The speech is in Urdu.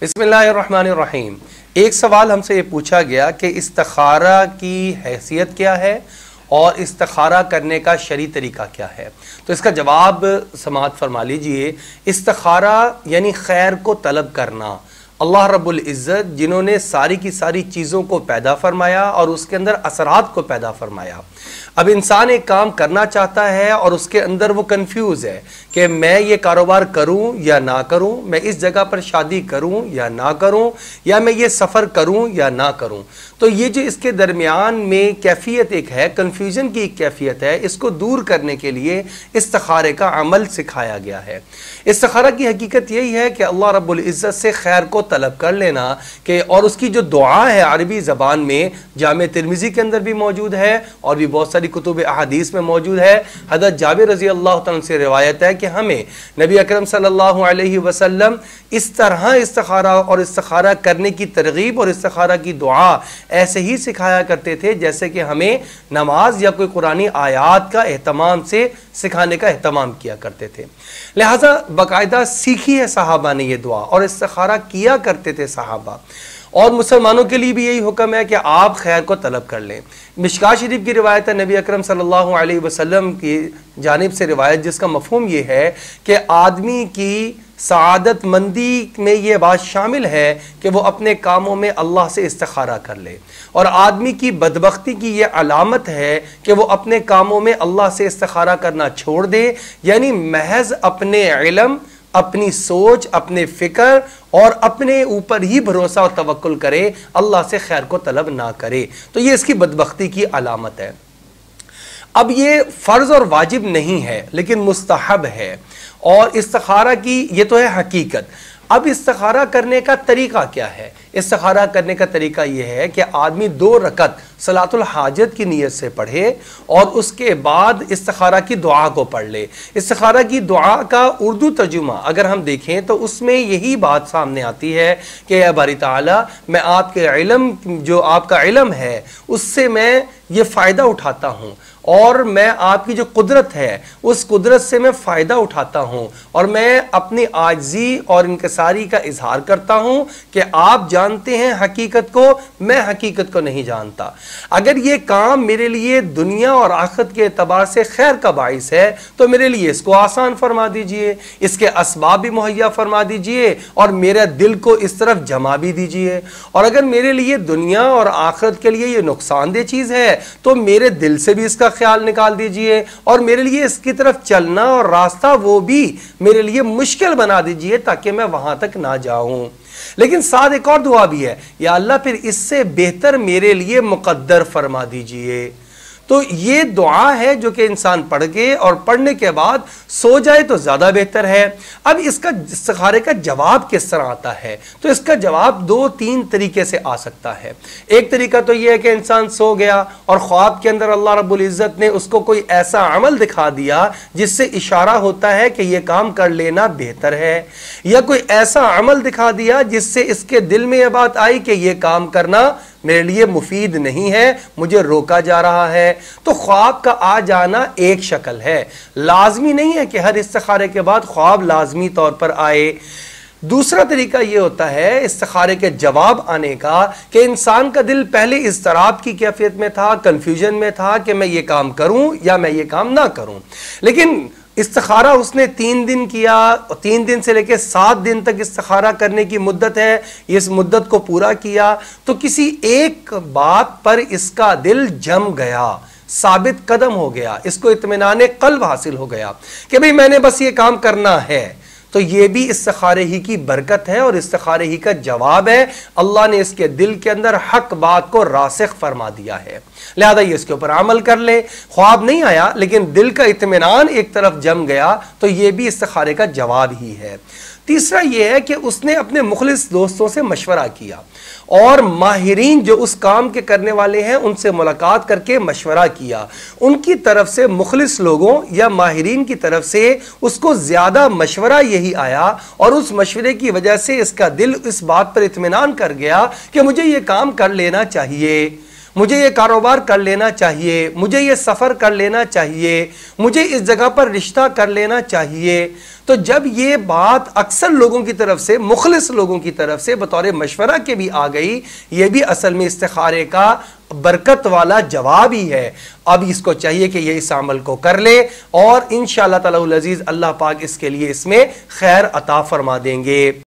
بسم اللہ الرحمن الرحیم۔ ایک سوال ہم سے یہ پوچھا گیا کہ استخارہ کی حیثیت کیا ہے اور استخارہ کرنے کا شرعی طریقہ کیا ہے، تو اس کا جواب سماعت فرما لیجئے۔ استخارہ یعنی خیر کو طلب کرنا۔ اللہ رب العزت جنہوں نے ساری کی ساری چیزوں کو پیدا فرمایا اور اس کے اندر اثرات کو پیدا فرمایا، اب انسان ایک کام کرنا چاہتا ہے اور اس کے اندر وہ کنفیوز ہے کہ میں یہ کاروبار کروں یا نہ کروں، میں اس جگہ پر شادی کروں یا نہ کروں، یا میں یہ سفر کروں یا نہ کروں۔ تو یہ جو اس کے درمیان میں کیفیت ایک ہے، کنفیوژن کی ایک کیفیت ہے، اس کو دور کرنے کے لیے استخارے کا عمل سکھایا گیا ہے۔ استخارہ کی حقیقت یہی ہے کہ اللہ رب العزت سے خیر کو طلب کر لینا، کہ اور اس کی جو دعا ہے عربی زبان میں جامع ترمذی کے اندر بھی موجود ہے اور بھی بہت ساری کتب احادیث میں موجود ہے۔ حضرت جابر رضی اللہ تعالیٰ سے روایت ہے کہ ہمیں نبی اکرم صلی اللہ علیہ وسلم اس طرح استخارہ اور استخارہ کرنے کی ترغیب اور استخارہ کی دعا ایسے ہی سکھایا کرتے تھے جیسے کہ ہمیں نماز یا کوئی قرآنی آیات کا اہتمام سے سکھانے کا اہتمام کیا کرتے تھے۔ لہٰذا باقاعدہ سیکھی ہے صحابہ نے یہ دعا اور استخارہ کیا کرتے تھے صحابہ، اور مسلمانوں کے لیے بھی یہی حکم ہے کہ آپ خیر کو طلب کر لیں۔ مشکاۃ شریف کی روایت ہے نبی اکرم صلی اللہ علیہ وسلم کی جانب سے روایت، جس کا مفہوم یہ ہے کہ آدمی کی سعادت مندی میں یہ بات شامل ہے کہ وہ اپنے کاموں میں اللہ سے استخارہ کر لے، اور آدمی کی بدبختی کی یہ علامت ہے کہ وہ اپنے کاموں میں اللہ سے استخارہ کرنا چھوڑ دے، یعنی محض اپنے علم، اپنی سوچ، اپنے فکر اور اپنے اوپر ہی بھروسہ اور توکل کرے، اللہ سے خیر کو طلب نہ کرے، تو یہ اس کی بدبختی کی علامت ہے۔ اب یہ فرض اور واجب نہیں ہے لیکن مستحب ہے، اور استخارہ کی یہ تو ہے حقیقت۔ اب استخارہ کرنے کا طریقہ کیا ہے؟ استخارہ کرنے کا طریقہ یہ ہے کہ آدمی 2 رکعت صلاۃ الحاجت کی نیت سے پڑھے اور اس کے بعد استخارہ کی دعا کو پڑھ لے۔ استخارہ کی دعا کا اردو ترجمہ اگر ہم دیکھیں تو اس میں یہی بات سامنے آتی ہے کہ اے باری تعالیٰ، میں آپ کے علم، جو آپ کا علم ہے اس سے میں یہ فائدہ اٹھاتا ہوں، اور میں آپ کی جو قدرت ہے اس قدرت سے میں فائدہ اٹھاتا ہوں، اور میں اپنی عاجزی اور انکساری کا اظہار کرتا ہوں کہ آپ جانتے ہیں حقیقت کو، میں حقیقت کو نہیں جانتا۔ اگر یہ کام میرے لیے دنیا اور آخرت کے اعتبار سے خیر کا باعث ہے تو میرے لیے اس کو آسان فرما دیجئے، اس کے اسباب بھی مہیا فرما دیجئے، اور میرا دل کو اس طرف جما بھی دیجئے۔ اور اگر میرے لیے دنیا اور آخرت کے لیے یہ نقصان دہ چیز ہے تو میرے دل سے بھی اس کا خیال نکال دیجئے، اور میرے لیے اس کی طرف چلنا اور راستہ وہ بھی میرے لیے مشکل بنا دیجئے تاکہ میں وہاں تک نہ جاؤں۔ لیکن ساتھ ایک اور دعا بھی ہے، یا اللہ پھر اس سے بہتر میرے لیے مقدر فرما دیجئے۔ تو یہ دعا ہے جو کہ انسان پڑھ کے اور پڑھنے کے بعد سو جائے تو زیادہ بہتر ہے۔ اب اس کا استخارے کا جواب کس طرح آتا ہے؟ تو اس کا جواب 2-3 طریقے سے آ سکتا ہے۔ ایک طریقہ تو یہ ہے کہ انسان سو گیا اور خواب کے اندر اللہ رب العزت نے اس کو کوئی ایسا عمل دکھا دیا جس سے اشارہ ہوتا ہے کہ یہ کام کر لینا بہتر ہے، یا کوئی ایسا عمل دکھا دیا جس سے اس کے دل میں یہ بات آئی کہ یہ کام کرنا میرے لیے مفید نہیں ہے، مجھے روکا جا رہا ہے۔ تو خواب کا آ جانا ایک شکل ہے، لازمی نہیں ہے کہ ہر استخارے کے بعد خواب لازمی طور پر آئے۔ دوسرا طریقہ یہ ہوتا ہے استخارے کے جواب آنے کا کہ انسان کا دل پہلے اضطراب کی کیفیت میں تھا، کنفیوژن میں تھا کہ میں یہ کام کروں یا میں یہ کام نہ کروں، لیکن استخارہ اس نے 3 دن کیا، 3 دن سے لے کے 7 دن تک استخارہ کرنے کی مدت ہے، اس مدت کو پورا کیا تو کسی ایک بات پر اس کا دل جم گیا، ثابت قدم ہو گیا، اس کو اطمینان قلب حاصل ہو گیا کہ بھئی میں نے بس یہ کام کرنا ہے۔ تو یہ بھی استخارے ہی کی برکت ہے اور استخارے ہی کا جواب ہے، اللہ نے اس کے دل کے اندر حق بات کو راسخ فرما دیا ہے، لہذا یہ اس کے اوپر عمل کر لے۔ خواب نہیں آیا لیکن دل کا اطمینان ایک طرف جم گیا تو یہ بھی استخارے کا جواب ہی ہے۔ تیسرا یہ ہے کہ اس نے اپنے مخلص دوستوں سے مشورہ کیا، اور ماہرین جو اس کام کے کرنے والے ہیں ان سے ملاقات کر کے مشورہ کیا، ان کی طرف سے مخلص لوگوں یا ماہرین کی طرف سے اس کو زیادہ مشورہ یہی آیا، اور اس مشورے کی وجہ سے اس کا دل اس بات پر اطمینان کر گیا کہ مجھے یہ کام کر لینا چاہیے۔ مجھے یہ کاروبار کر لینا چاہیے، مجھے یہ سفر کر لینا چاہیے، مجھے اس جگہ پر رشتہ کر لینا چاہیے. تو جب یہ بات اکثر لوگوں کی طرف سے، مخلص لوگوں کی طرف سے بطور مشورہ کے بھی آ گئی، یہ بھی اصل میں استخارے کا برکت والا جواب ہی ہے. اب اس کو چاہیے کہ یہ اس عمل کو کر لے، اور انشاءاللہ تعالی العزیز اللہ پاک اس کے لیے اس میں خیر عطا فرما دیں گے.